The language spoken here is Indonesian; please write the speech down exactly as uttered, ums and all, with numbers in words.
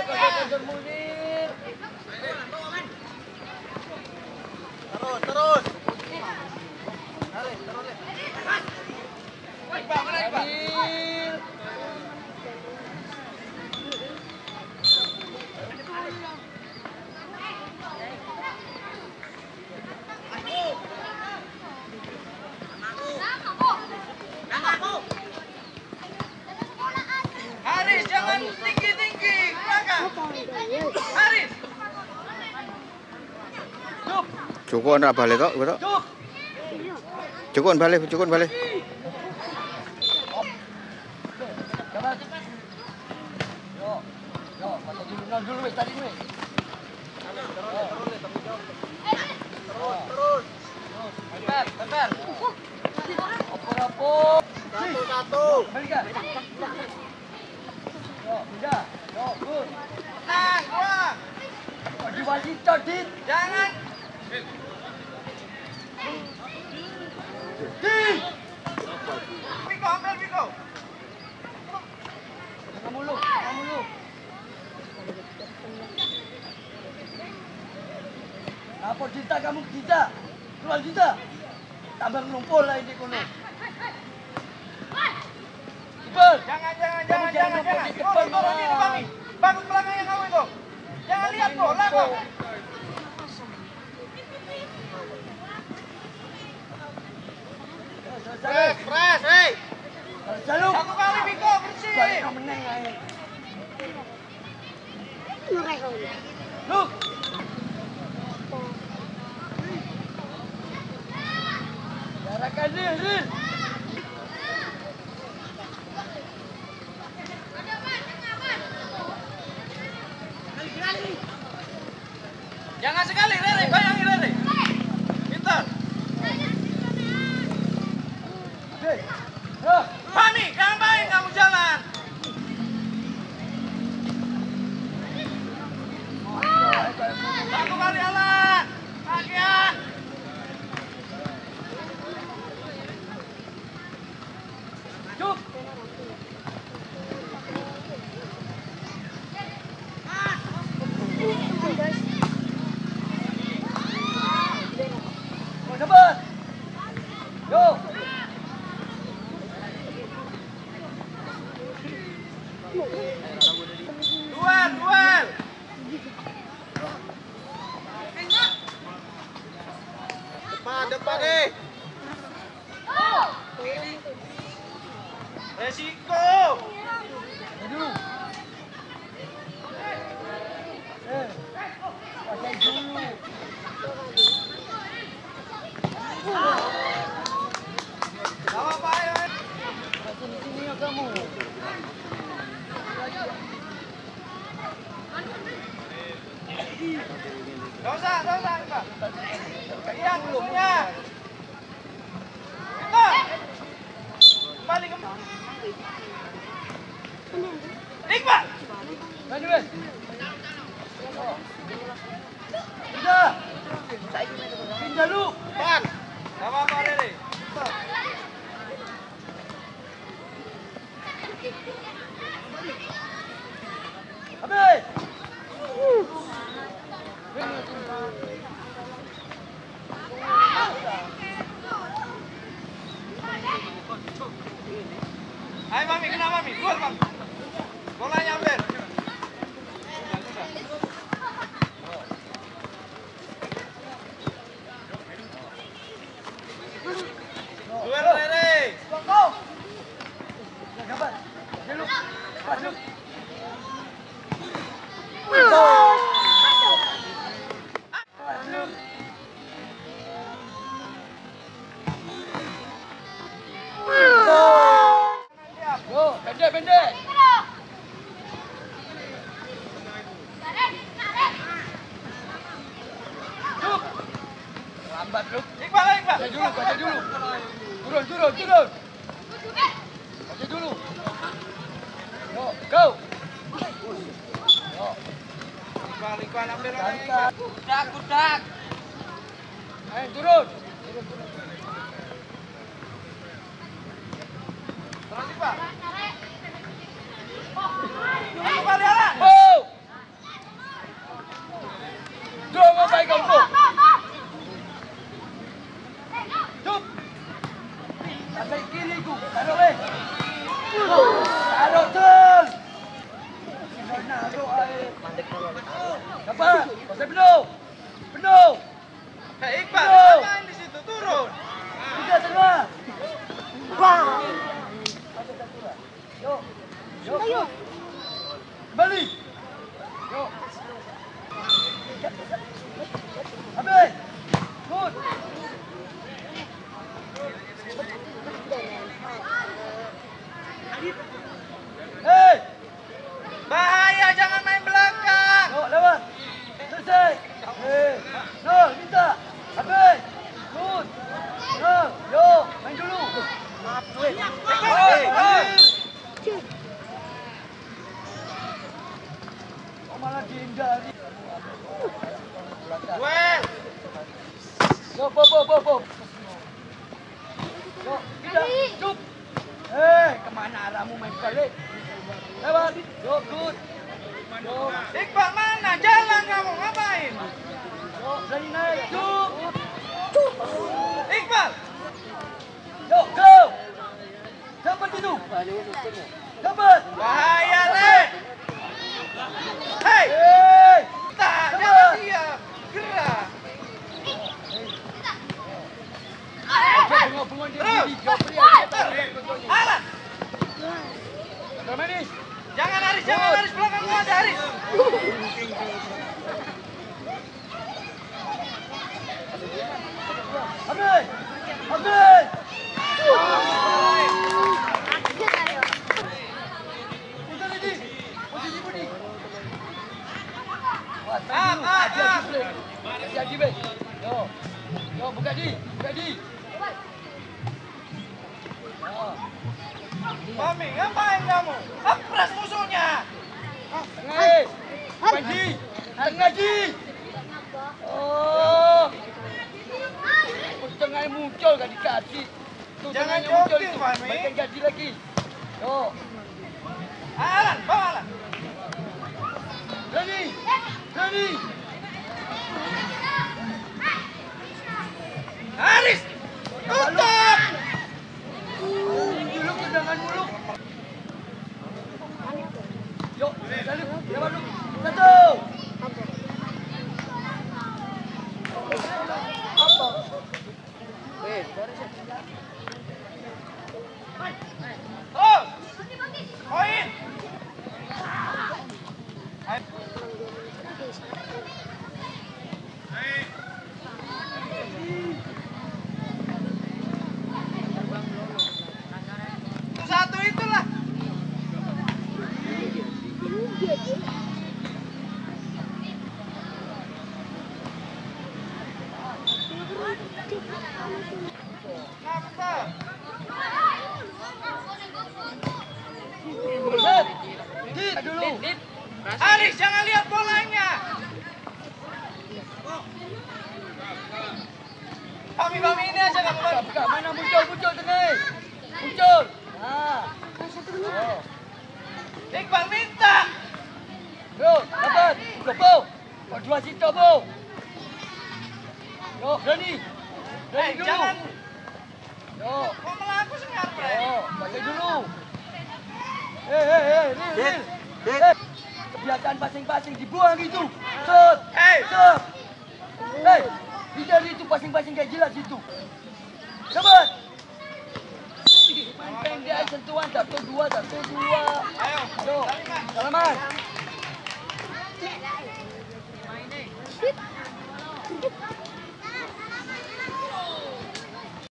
Terus, terus. Tarik, terus. Bang, naik, Bang. Haris, jangan tinggi-tinggi. Belakang. Haris. Cuk. Cukup nak balik kok, betul? Cuk. Cukup balik, cukup balik. Yo, yo, patah dulu, non dulu wes tadi wes. Terus, terus. Temper, temper. Opor-opor. Satu, satu. Balikan. Yo, pindah. Yo, good. Tenang, kurang. Wajib-wajib codit. Jangan. Di. Piko, ambil Piko. Jangan mulu, jangan mulu. Lapor Dita, kamu Dita. Keluar Dita. Tambah ngumpul lah ini kono. Cepet. Jangan, jangan, jangan, jangan, jangan. Di depan malah. Bangun belakangnya kamu itu. Jangan lihat bola kok. Press, press, hei. Satu kali Biko bersih. Kau menang aja. Look. Jarakan dia, Ril. Jangan sekali, Rere, bayangi Rere. Pintar. Fahmi, jangan main kamu jalan. Satu kali Alan. Bagian. Cuk. Cepat. Yo. Duel, duel. Depan, depan deh. Resiko. Aduh. Eh. Pasang dulu. Apa apa ya? Pasang sini ya kamu. Gak usah, gak usah, Pak. Iya, dulunya. Kita. Kembali ke. Iqbal. Maju, Wes. Pindah. Pindah lu. Pan. Gak apa-apa, Rere. Habis. Ayo Mami, kena Mami, gol Bang. Bolanya ambil. Duel Rere. Go. Gambar. Jalu. Masuk. Yo, pendek, pendek. Cuk. Lambat, Cuk. Iqbal, Iqbal. Baca dulu, baca dulu. Turun, turun, turun. Baca dulu. Yo, go. Yo. Iqbal, Iqbal, ambil orangnya. Kudak, kudak. Ayo, turun. Turun, turun. Terus, Iqbal. Satu kali, Alan. Oh. Dapat. Pasal penuh. Penuh. Hei Iqbal, Penuh. main di situ turun. Tiga tengah. Wah. Yuk. Yuk. Yuk. Kembali. Yuk. Habis. Good. Hei. Bahaya, jangan main belakang. Yuk, lewat. Selesai. Hei. Nol, minta. Habis. Good. Nol. Yuk, main dulu. Hei, hei. Kau malah dihindari. Well, Yuk, pop, pop, pop, pop. Yuk, tidak. Cup. Hei, kemana arahmu main balik? Lewat. Yuk, good. Yuk. Iqbal mana? Jalan kamu, ngapain? Yuk, berani naik. Cup. Iqbal, Yuk, go. Dapat itu. Dapat. bahaya Le. Hei, Hei. tak, Dapat. jangan diam. Gerak. Bengok-bengok dia Terus. diri. Jauh pria. Alas, Kalau manis. jangan Haris, jangan Haris, belakang gua ada Haris. Habis. Habis. Putar ini. Posisi budi. Wah, Ah, ah, Ajar ah. di break. Ajar di break. Yo. Yo, buka di. Buka di. Yo. Mami, ngapain kamu? Apres musuhnya. Tengah. Main di. Tengah di. Oh. Tengah muncul gak dikasih. Tuh, Jangan tengahnya muncul jogging, itu. Fahmi. Mainkan gaji lagi. Yo. Alan, bawa Alan. Ready. Ready. Haris, tutup. Dulu tendangan mulu. Yuk, salib. Lewat lu. Satu. Apa? Eh, Oh, poin. Satu itulah. Kenapa? Set. Hit dulu. Haris, jangan lihat bolanya. Kami-kami ini aja kamu. Buka, buka. Mana muncul, muncul tengah. Muncul. Nah. Oh. Iqbal minta. Yo, dapat. Buka, Bo. Kau dua situ, Bo. Yo, berani. Berani Eh, dulu. jangan. Yo. Kau melaku sekarang, Fred. Yo, pakai dulu. Eh, eh, eh, Ril, Ril. Eh, kebiasaan pasing-pasing dibuang gitu. Set. Hei. Set. Hei, hindari itu pasing-pasing kayak jelas itu. Dapat. Main pendek sentuhan satu dua satu dua. Ayo.